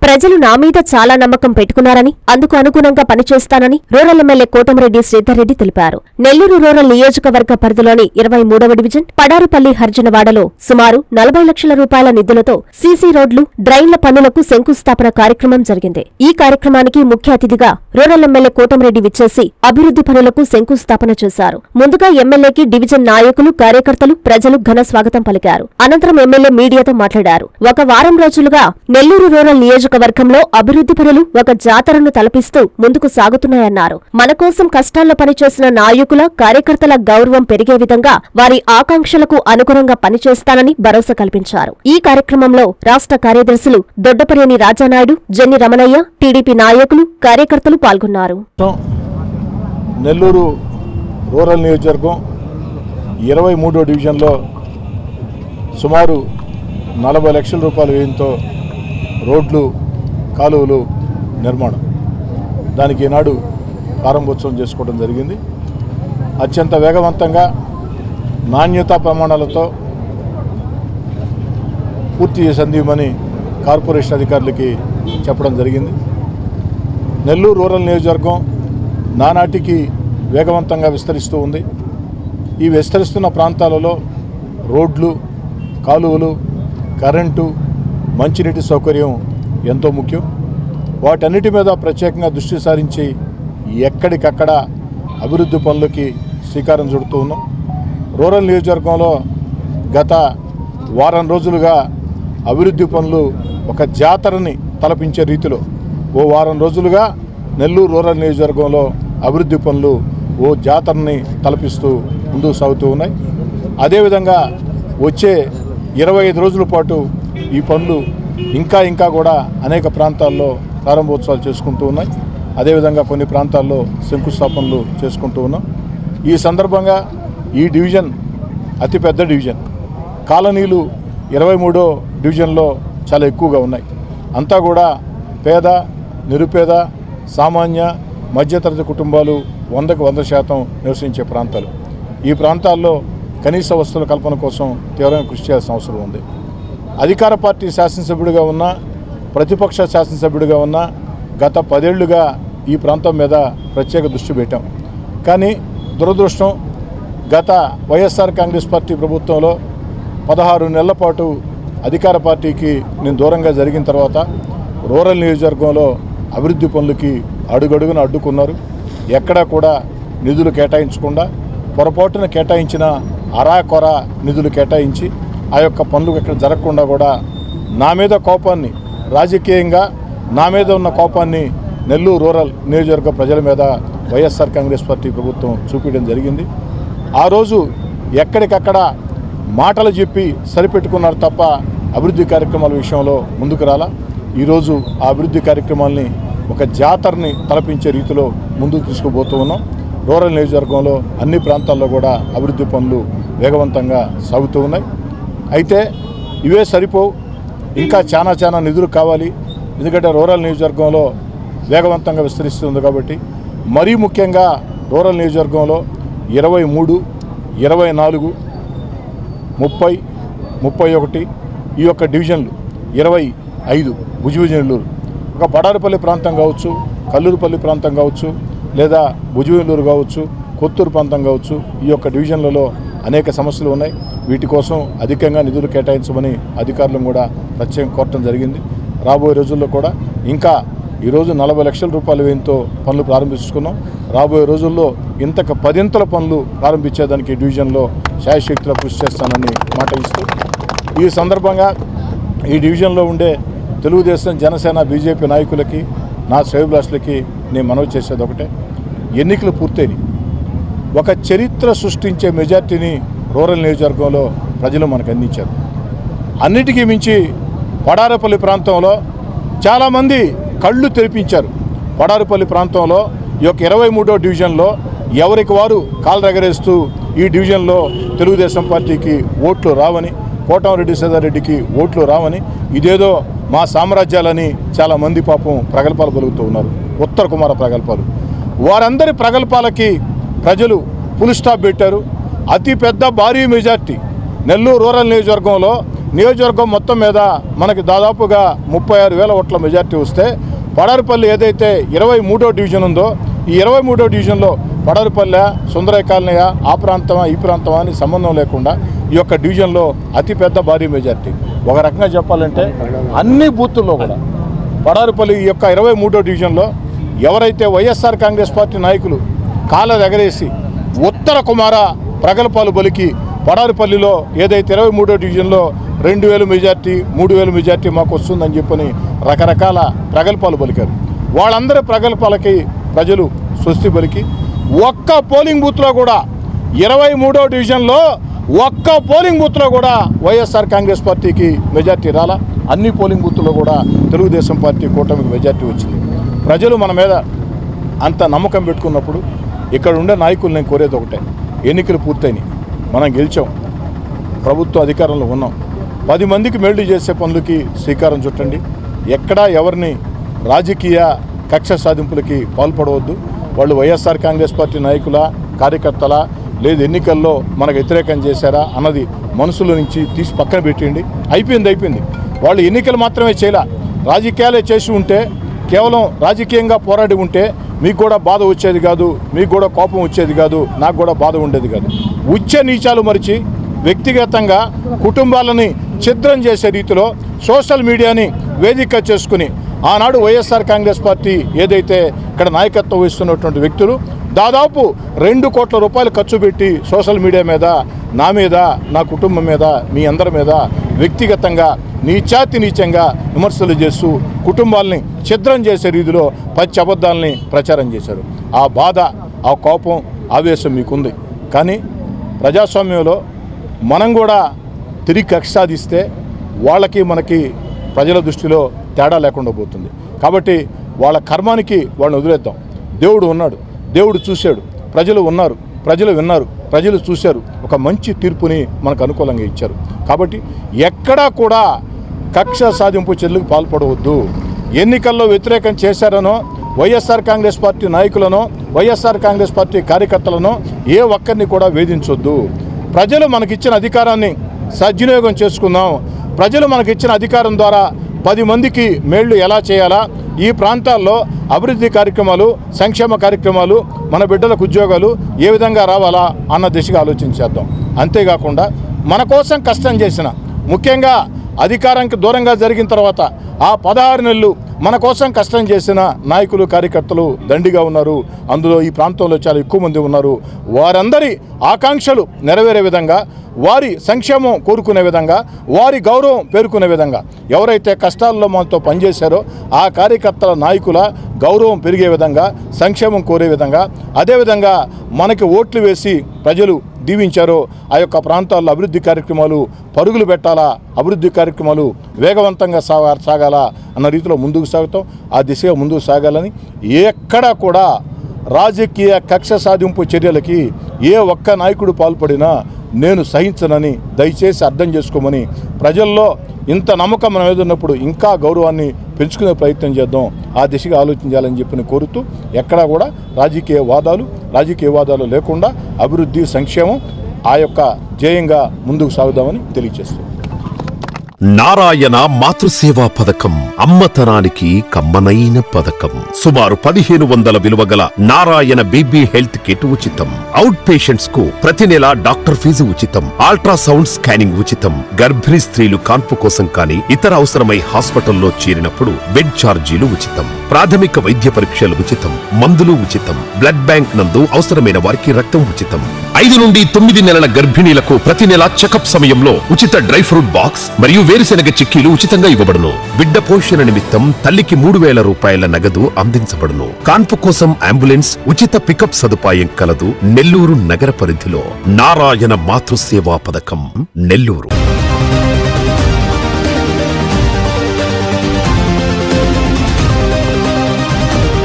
ప్రజలు నా మీద చాలా నమ్మకం పెట్టుకున్నారని అందుకు అనుగుణంగా పనిచేస్తానని రూరల్ ఎమ్మెల్యే కోటమిరెడ్డి శ్రీధర్రెడ్డి తెలిపారు. నెల్లూరు రూరల్ నియోజకవర్గ పరిధిలోని 23వ డివిజన్ పడారుపల్లి హర్జనవాడలో సుమారు 40 లక్షల రూపాయల నిధులతో సీసీ రోడ్లు, డ్రైన్ల పనులకు శంకుస్థాపన కార్యక్రమం జరిగింది. ఈ కార్యక్రమానికి ముఖ్య అతిథిగా రూరల్ ఎమ్మెల్యే కోటమిరెడ్డి విచ్చేసి అభివృద్ధి పనులకు శంకుస్థాపన చేశారు. ముందుగా ఎమ్మెల్యేకి డివిజన్ నాయకులు, కార్యకర్తలు, ప్రజలు ఘన స్వాగతం పలికారు. అనంతరం ఎమ్మెల్యే మీడియాతో మాట్లాడారు. ఒక వారం రోజులుగా నెల్లూరు రూరల్ నియోజకవర్గంలో అభివృద్ధి పనులు ఒక జాతరను తలపిస్తూ ముందుకు సాగుతున్నాయన్నారు. మన కోసం కష్టాల్లో పనిచేసిన నాయకుల, కార్యకర్తల గౌరవం పెరిగే విధంగా వారి ఆకాంక్షలకు అనుగుణంగా పనిచేస్తానని భరోసా కల్పించారు. ఈ కార్యక్రమంలో రాష్ట్ర కార్యదర్శులు దొడ్డపనేని రాజానాయుడు, జెన్ని రమణయ్య, టీడీపీ నాయకులు, కార్యకర్తలు పాల్గొన్నారు. నెల్లూరు రూరల్ నియోజకవర్గం 23వ డివిజన్లో సుమారు 40 లక్షల రూపాయల వ్యయంతో రోడ్లు, కాలువలు నిర్మాణం, దానికి ఈనాడు ప్రారంభోత్సవం చేసుకోవడం జరిగింది. అత్యంత వేగవంతంగా నాణ్యతా ప్రమాణాలతో పూర్తి చేసి అందిమని కార్పొరేషన్ అధికారులకి చెప్పడం జరిగింది. నెల్లూరు రూరల్ నియోజకవర్గం నానాటికి వేగవంతంగా విస్తరిస్తూ ఉంది. ఈ విస్తరిస్తున్న ప్రాంతాలలో రోడ్లు, కాలువలు, కరెంటు, మంచినీటి సౌకర్యం ఎంతో ముఖ్యం. వాటన్నిటి మీద ప్రత్యేకంగా దృష్టి సారించి ఎక్కడికక్కడ అభివృద్ధి పనులకి శ్రీకారం చుడుతూ ఉన్నాం. రూరల్ నియోజకవర్గంలో గత వారం రోజులుగా అభివృద్ధి పనులు ఒక జాతరని తలపించే రీతిలో ఓ వారం రోజులుగా నెల్లూరు రూరల్ నియోజకవర్గంలో అభివృద్ధి పనులు ఓ జాతరని తలపిస్తూ ముందుకు సాగుతూ ఉన్నాయి. అదేవిధంగా వచ్చే 25 రోజుల పాటు ఈ పనులు ఇంకా కూడా అనేక ప్రాంతాల్లో ప్రారంభోత్సవాలు చేసుకుంటూ ఉన్నాయి. అదేవిధంగా కొన్ని ప్రాంతాల్లో శంకుస్థాపనలు చేసుకుంటూ ఉన్నాం. ఈ సందర్భంగా ఈ డివిజన్ అతిపెద్ద డివిజన్. కాలనీలు 23వ డివిజన్లో చాలా ఎక్కువగా ఉన్నాయి. అంతా కూడా పేద, నిరుపేద, సామాన్య, మధ్యతరగతి కుటుంబాలు 100కు 100% నివసించే ప్రాంతాలు. ఈ ప్రాంతాల్లో కనీస వసతుల కల్పన కోసం తీవ్రంగా కృషి చేయాల్సిన అవసరం ఉంది. అధికార పార్టీ శాసనసభ్యుడిగా ఉన్న, ప్రతిపక్ష శాసనసభ్యుడిగా ఉన్న గత 10 ఏళ్లుగా ఈ ప్రాంతం మీద ప్రత్యేక దృష్టి పెట్టాం. కానీ దురదృష్టం, గత వైఎస్ఆర్ కాంగ్రెస్ పార్టీ ప్రభుత్వంలో 16 నెలల పాటు అధికార పార్టీకి నేను దూరంగా జరిగిన తర్వాత రూరల్ నియోజకవర్గంలో అభివృద్ధి పనులకి అడుగడుగున అడ్డుకున్నారు. ఎక్కడా కూడా నిధులు కేటాయించకుండా పొరపాటున కేటాయించిన అరాకొర నిధులు కేటాయించి ఆ యొక్క పనులు ఇక్కడ జరగకుండా కూడా నా మీద కోపాన్ని, రాజకీయంగా నా మీద ఉన్న కోపాన్ని నెల్లూరు రూరల్ నియోజకవర్గ ప్రజల మీద వైఎస్ఆర్ కాంగ్రెస్ పార్టీ ప్రభుత్వం చూపించడం జరిగింది. ఆ రోజు ఎక్కడికక్కడ మాటలు చెప్పి సరిపెట్టుకున్నారు తప్ప అభివృద్ధి కార్యక్రమాల విషయంలో ముందుకు రాలా. ఈరోజు ఆ అభివృద్ధి కార్యక్రమాల్ని ఒక జాతరని తలపించే రీతిలో ముందుకు తీసుకుపోతూ ఉన్నాం. రూరల్ నియోజకవర్గంలో అన్ని ప్రాంతాల్లో కూడా అభివృద్ధి పనులు వేగవంతంగా సాగుతూ ఉన్నాయి. అయితే ఇవే సరిపోవు, ఇంకా చాలా నిధులు కావాలి. ఎందుకంటే రూరల్ నియోజకవర్గంలో వేగవంతంగా విస్తరిస్తుంది కాబట్టి. మరీ ముఖ్యంగా రూరల్ నియోజకవర్గంలో 23, 24, 30, 31 ఈ యొక్క డివిజన్లు, 25 భుజవిజనల్లూరు, ఒక పడారుపల్లి ప్రాంతం కావచ్చు, కల్లూరుపల్లి ప్రాంతం కావచ్చు, లేదా భుజవిజనల్లూరు కావచ్చు, కొత్తూరు ప్రాంతం కావచ్చు, ఈ యొక్క డివిజన్లలో అనేక సమస్యలు ఉన్నాయి. వీటి కోసం అధికంగా నిధులు కేటాయించమని అధికారులను కూడా ప్రత్యేకంగా కోరటం జరిగింది. రాబోయే రోజుల్లో కూడా ఇంకా ఈరోజు 40 లక్షల రూపాయల వ్యయంతో పనులు ప్రారంభించుకున్నాం. రాబోయే రోజుల్లో ఇంతకు 10 పనులు ప్రారంభించేదానికి డివిజన్లో శాయశక్తిలో కృషి చేస్తానని మాట ఇస్తూ, ఈ సందర్భంగా ఈ డివిజన్లో ఉండే తెలుగుదేశం, జనసేన, బీజేపీ నాయకులకి, నా శ్రేయోభిలాషులకి నేను మనవి చేసేది ఒకటే: ఎన్నికలు పూర్తయినాయి. ఒక చరిత్ర సృష్టించే మెజార్టీని రూరల్ నియోజకవర్గంలో ప్రజలు మనకు అందించారు. అన్నిటికీ మించి పడారుపల్లి ప్రాంతంలో చాలామంది కళ్ళు తెరిపించారు. పడారుపల్లి ప్రాంతంలో ఈ యొక్క 23వ డివిజన్లో ఎవరికి వారు కాలు రగరేస్తూ ఈ డివిజన్లో తెలుగుదేశం పార్టీకి ఓట్లు రావని, కోటమిరెడ్డి శ్రీధర్రెడ్డికి ఓట్లు రావని, ఇదేదో మా సామ్రాజ్యాలని చాలామంది పాపం ప్రగల్భాలు పలుకుతూ ఉన్నారు. ఉత్తర కుమార ప్రగల్భాలు. వారందరి ప్రగల్భాలకి ప్రజలు ఫుల్ స్టాప్ పెట్టారు. అతి పెద్ద భారీ మెజార్టీ నెల్లూరు రూరల్ నియోజకవర్గంలో నియోజకవర్గం మొత్తం మీద మనకి దాదాపుగా 36,000 ఓట్ల మెజార్టీ వస్తే పడారుపల్లి ఏదైతే 23వ డివిజన్ ఉందో ఈ 23వ డివిజన్లో పడారుపల్లె, సుందరయ్య కాలనీ, ఆ ప్రాంతమా ఈ ప్రాంతమా అని సంబంధం లేకుండా ఈ యొక్క డివిజన్లో అతిపెద్ద భారీ మెజార్టీ. ఒక రకంగా చెప్పాలంటే అన్ని బూతుల్లో కూడా పడారుపల్లి ఈ యొక్క 23వ డివిజన్లో ఎవరైతే వైఎస్ఆర్ కాంగ్రెస్ పార్టీ నాయకులు కాళ్ళ ఎగరేసి ఉత్తర కుమార ప్రగల్భాలు పలికి పడారుపల్లిలో ఏదైతే 23వ డివిజన్లో 2,000 మెజార్టీ 3,000 మెజార్టీ మాకు వస్తుందని చెప్పని రకరకాల ప్రగల్భాలు పలికారు. వాళ్ళందరి ప్రగల్భాలకి ప్రజలు స్వస్తి పలికి ఒక్క పోలింగ్ బూత్లో కూడా 23వ డివిజన్లో ఒక్క పోలింగ్ బూత్లో కూడా వైఎస్ఆర్ కాంగ్రెస్ పార్టీకి మెజార్టీ రాలా. అన్ని పోలింగ్ బూత్లో కూడా తెలుగుదేశం పార్టీ కూటమికి మెజార్టీ వచ్చింది. ప్రజలు మన మీద అంత నమ్మకం పెట్టుకున్నప్పుడు ఇక్కడ ఉండే నాయకులు నేను కోరేది ఒకటే, ఎన్నికలు పూర్తయినాయి, మనం గెలిచాం, ప్రభుత్వ అధికారంలో ఉన్నాం, 10 మందికి మేలు చేసే పనులకి శ్రీకారం చుట్టండి. ఎక్కడా ఎవరిని రాజకీయ కక్ష సాధింపులకి పాల్పడవద్దు. వాళ్ళు వైఎస్ఆర్ కాంగ్రెస్ పార్టీ నాయకుల కార్యకర్తల లేదు ఎన్నికల్లో మనకు వ్యతిరేకం చేశారా అన్నది మనసులో నుంచి తీసి పక్కన పెట్టండి. అయిపోయింది. వాళ్ళు ఎన్నికలు మాత్రమే చేయలే, రాజకీయాలే చేసి ఉంటే, కేవలం రాజకీయంగా పోరాడి ఉంటే మీకు కూడా బాధ వచ్చేది కాదు, మీకు కూడా కోపం వచ్చేది కాదు, నాకు కూడా బాధ ఉండేది కాదు. ఉచ్చ నీచాలు మరిచి వ్యక్తిగతంగా కుటుంబాలని ఛిద్రం చేసే రీతిలో సోషల్ మీడియాని వేదిక చేసుకుని ఆనాడు వైఎస్ఆర్ కాంగ్రెస్ పార్టీ ఏదైతే ఇక్కడ నాయకత్వం వహిస్తున్నటువంటి వ్యక్తులు దాదాపు 2 కోట్ల రూపాయలు ఖర్చు పెట్టి సోషల్ మీడియా మీద, నా మీద, నా కుటుంబం మీద, మీ అందరి మీద వ్యక్తిగతంగా నీచంగా విమర్శలు చేస్తూ కుటుంబాలని ఛిద్రం చేసే రీతిలో పచ్చి అబద్ధాలని ప్రచారం చేశారు. ఆ బాధ, ఆ కోపం, ఆవేశం మీకుంది. కానీ ప్రజాస్వామ్యంలో మనం కూడా తిరిగి కక్ష సాధిస్తే వాళ్ళకి మనకి ప్రజల దృష్టిలో తేడా లేకుండా పోతుంది. కాబట్టి వాళ్ళ కర్మానికి వాళ్ళని వదిలేద్దాం. దేవుడు ఉన్నాడు, దేవుడు చూశాడు, ప్రజలు ఉన్నారు, ప్రజలు విన్నారు, ప్రజలు చూశారు, ఒక మంచి తీర్పుని మనకు అనుకూలంగా ఇచ్చారు. కాబట్టి ఎక్కడా కూడా కక్ష సాధింపు చర్యలకు పాల్పడవద్దు. ఎన్నికల్లో వ్యతిరేకం చేశారనో వైఎస్ఆర్ కాంగ్రెస్ పార్టీ నాయకులను, వైఎస్ఆర్ కాంగ్రెస్ పార్టీ కార్యకర్తలను ఏ ఒక్కరిని కూడా వేధించొద్దు. ప్రజలు మనకిచ్చిన అధికారాన్ని సద్వినియోగం చేసుకుందాం. ప్రజలు మనకిచ్చిన అధికారం ద్వారా 10 మందికి మేళ్లు ఎలా చేయాలా, ఈ ప్రాంతాల్లో అభివృద్ధి కార్యక్రమాలు, సంక్షేమ కార్యక్రమాలు, మన బిడ్డలకు ఉద్యోగాలు ఏ విధంగా రావాలా అన్న దిశగా ఆలోచించేద్దాం. అంతేకాకుండా మన కోసం కష్టం చేసిన, ముఖ్యంగా అధికారానికి దూరంగా జరిగిన తర్వాత ఆ 16 నెలలు మన కోసం కష్టం చేసిన నాయకులు, కార్యకర్తలు దండిగా ఉన్నారు. అందులో ఈ ప్రాంతంలో చాలా ఎక్కువ మంది ఉన్నారు. వారందరి ఆకాంక్షలు నెరవేరే విధంగా, వారి సంక్షేమం కోరుకునే విధంగా, వారి గౌరవం పేర్కొనే విధంగా ఎవరైతే కష్టాల్లో మనతో పనిచేశారో ఆ కార్యకర్తల నాయకుల గౌరవం పెరిగే విధంగా, సంక్షేమం కోరే విధంగా, అదేవిధంగా మనకి ఓట్లు వేసి ప్రజలు దీవించారో ఆ యొక్క ప్రాంతాల్లో అభివృద్ధి కార్యక్రమాలు పరుగులు పెట్టాలా, అభివృద్ధి కార్యక్రమాలు వేగవంతంగా సాగాలా అన్న రీతిలో ముందుకు సాగుతాం. ఆ దిశగా ముందుకు సాగాలని ఎక్కడా కూడా రాజకీయ కక్ష సాధింపు చర్యలకి ఏ ఒక్క నాయకుడు పాల్పడినా నేను సహించనని దయచేసి అర్థం చేసుకోమని, ప్రజల్లో ఇంత నమ్మకం మనం ఎదురున్నప్పుడు ఇంకా గౌరవాన్ని పెంచుకునే ప్రయత్నం చేద్దాం. ఆ దిశగా ఆలోచించాలని చెప్పి కోరుతూ ఎక్కడా కూడా రాజకీయ వాదాలు లేకుండా అభివృద్ధి, సంక్షేమం ఆ యొక్క ధ్యేయంగా ముందుకు సాగుదామని తెలియజేస్తాం. నారాయణ మాతృసేవా పథకం అమ్మతనానికి కమ్మనైన పథకం. సుమారు 1500 విలువ గల నారాయణ బేబీ హెల్త్ కిట్ ఉచితం. అవుట్ పేషెంట్స్ కు ప్రతి నెల డాక్టర్ ఫీజు ఉచితం. అల్ట్రాసౌండ్ స్కానింగ్ ఉచితం. గర్భిణీ స్త్రీలు కాన్పు కోసం కానీ ఇతర అవసరమై హాస్పిటల్లో చేరినప్పుడు బెడ్ ఛార్జీలు ఉచితం. ప్రాథమిక వైద్య పరీక్షలు ఉచితం. మందులు ఉచితం. బ్లడ్ బ్యాంక్ నందు అవసరమైన వారికి రక్తం ఉచితం. 5 నుండి 9 నెలల గర్భిణీలకు ప్రతి నెల చెకప్ సమయంలో ఉచిత డ్రై ఫ్రూట్ బాక్స్ మరియు వేరుశెనగ చిక్కీలు ఉచితంగా ఇవ్వబడును. బిడ్డ పోషణ నిమిత్తం తల్లికి 3000 రూపాయల నగదు అందించబడును. కాన్పు కోసం అంబులెన్స్ ఉచిత పికప్ సదుపాయం కలదు. నెల్లూరు నగర పరిధిలో నారాయణ మాతృసేవా పథకం, నెల్లూరు.